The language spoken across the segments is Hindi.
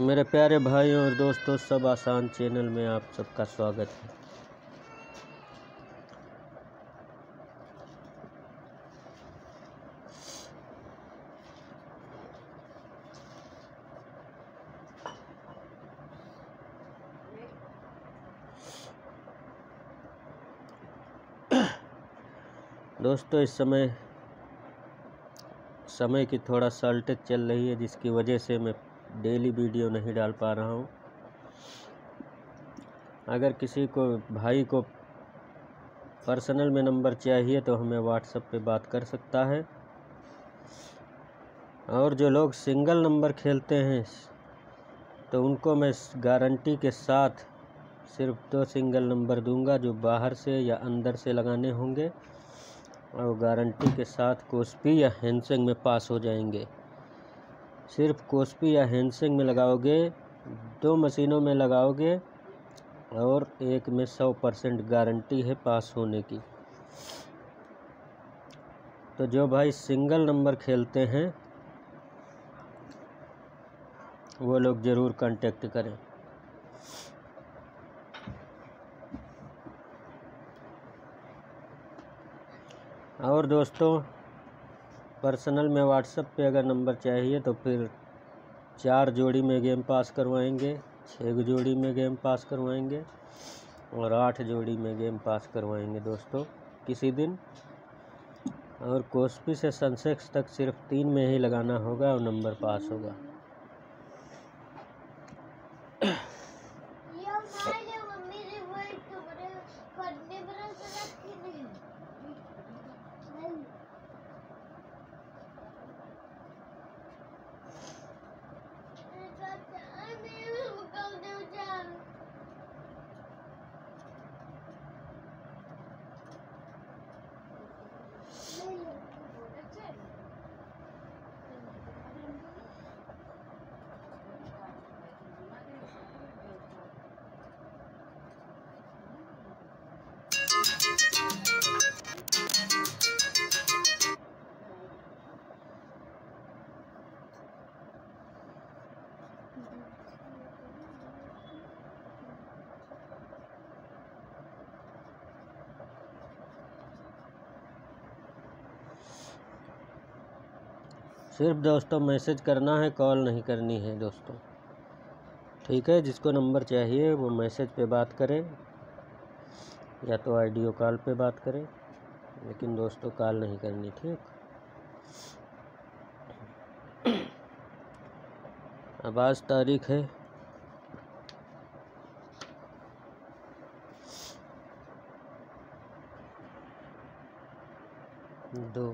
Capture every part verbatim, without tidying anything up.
मेरे प्यारे भाइयों और दोस्तों, सब आसान चैनल में आप सबका स्वागत है। दोस्तों, इस समय समय की थोड़ा शॉर्टेज चल रही है, जिसकी वजह से मैं डेली वीडियो नहीं डाल पा रहा हूँ। अगर किसी को भाई को पर्सनल में नंबर चाहिए तो हमें व्हाट्सएप पे बात कर सकता है। और जो लोग सिंगल नंबर खेलते हैं तो उनको मैं गारंटी के साथ सिर्फ दो सिंगल नंबर दूंगा, जो बाहर से या अंदर से लगाने होंगे, और गारंटी के साथ कोस्पी या हैंडसिंग में पास हो जाएंगे। सिर्फ कोस्पी या हैंडसिंग में लगाओगे, दो मशीनों में लगाओगे और एक में सौ परसेंट गारंटी है पास होने की। तो जो भाई सिंगल नंबर खेलते हैं वो लोग ज़रूर कांटेक्ट करें। और दोस्तों, पर्सनल में व्हाट्सएप पे अगर नंबर चाहिए तो फिर चार जोड़ी में गेम पास करवाएंगे, छः जोड़ी में गेम पास करवाएंगे और आठ जोड़ी में गेम पास करवाएंगे दोस्तों किसी दिन। और कोस्पी से सनसेक्स तक सिर्फ तीन में ही लगाना होगा और नंबर पास होगा। सिर्फ दोस्तों मैसेज करना है, कॉल नहीं करनी है दोस्तों, ठीक है। जिसको नंबर चाहिए वो मैसेज पे बात करें या तो ऑडियो कॉल पे बात करें, लेकिन दोस्तों कॉल नहीं करनी, ठीक। अब आज तारीख है दो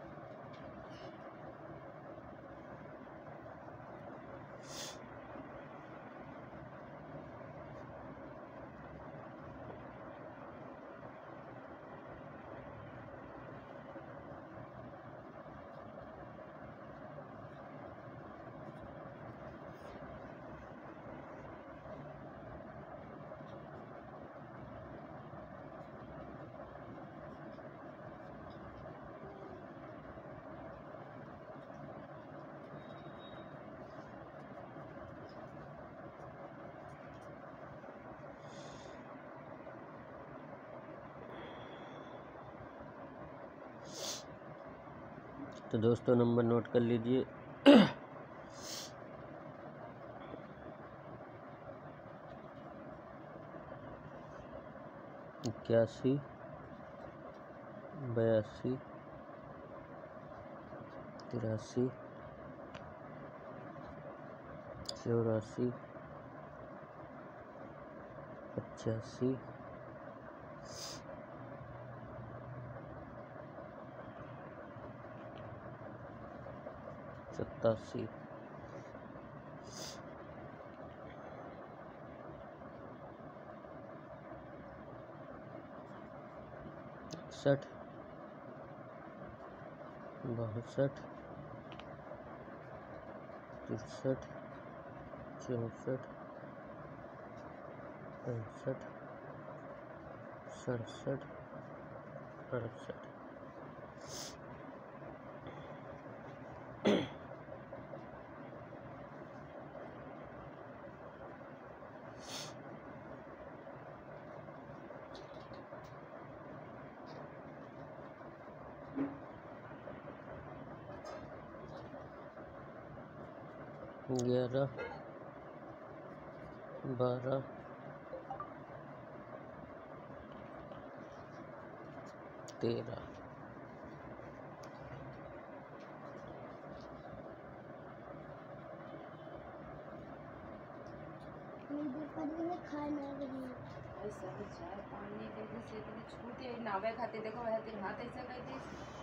तो दोस्तों नंबर नोट कर लीजिए। इक्यासी बयासी तिरासी चौरासी पचासी सतासी इकसठ बासठ तिरसठ चौंसठ पैंसठ सड़सठ अड़सठ। ग्यारह, बारह, तेरह। नावे खाते देखो वह तेरे हाथ ऐसे करते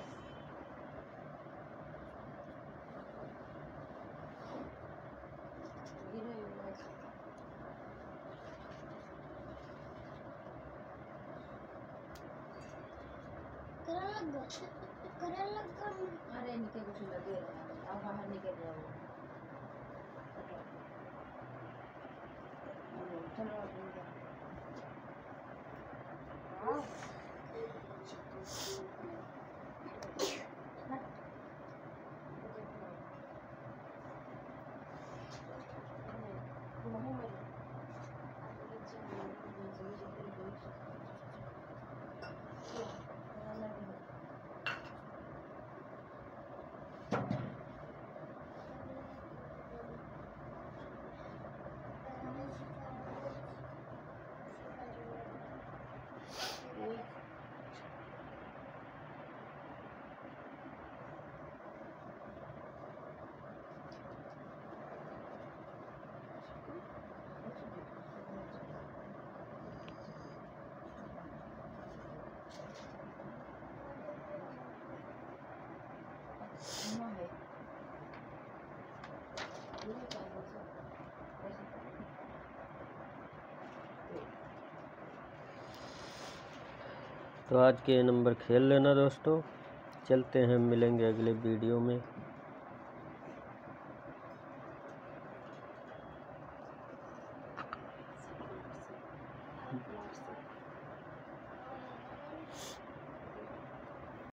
अरे निकल कुछ लगे अब बाहर निकल जाओ चलो तो आज के नंबर खेल लेना दोस्तों। चलते हैं, मिलेंगे अगले वीडियो में।